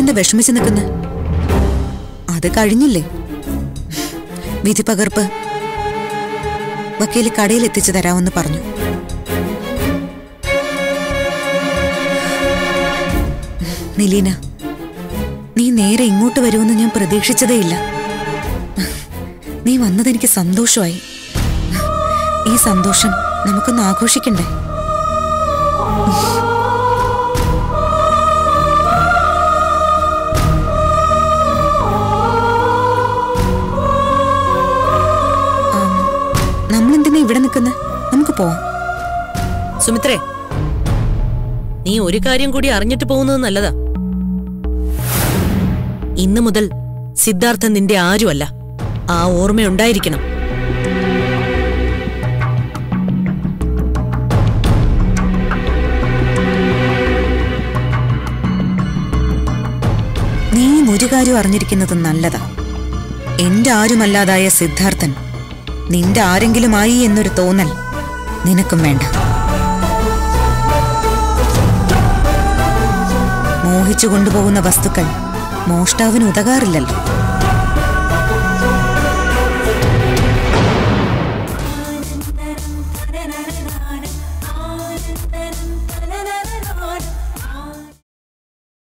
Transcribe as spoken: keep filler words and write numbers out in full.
എന്താ വിഷമിച്ച് നിൽക്കുന്നത്? അത് കഴിഞ്ഞില്ലേ? വിധി പകർപ്പ് വക്കീല് കടയിൽ എത്തിച്ചു തരാമെന്ന് പറഞ്ഞു. നിലീന, നീ നേരെ ഇങ്ങോട്ട് വരുമെന്ന് ഞാൻ പ്രതീക്ഷിച്ചതേയില്ല. നീ വന്നതെനിക്ക് സന്തോഷമായി. ഈ സന്തോഷം നമുക്കൊന്ന് ആഘോഷിക്കണ്ടേ? നമ്മളെന്തിനാ ഇവിടെ നിൽക്കുന്നത്? നമുക്ക് പോവാം. സുമിത്രേ, നീ ഒരു കാര്യം കൂടി അറിഞ്ഞിട്ട് പോകുന്നത് നല്ലതാ. ഇന്നു മുതൽ സിദ്ധാർത്ഥൻ നിന്റെ ആരുമല്ല. ആ ഓർമ്മയുണ്ടായിരിക്കണം. നീ ഒരു കാര്യം അറിഞ്ഞിരിക്കുന്നത് നല്ലതാ. എന്റെ ആരുമല്ലാതായ സിദ്ധാർത്ഥൻ നിന്റെ ആരെങ്കിലുമായി എന്നൊരു തോന്നൽ നിനക്കും വേണ്ട. മോഹിച്ചു കൊണ്ടുപോകുന്ന വസ്തുക്കൾ മോഷ്ടാവിന് ഉതകാറില്ലല്ലോ.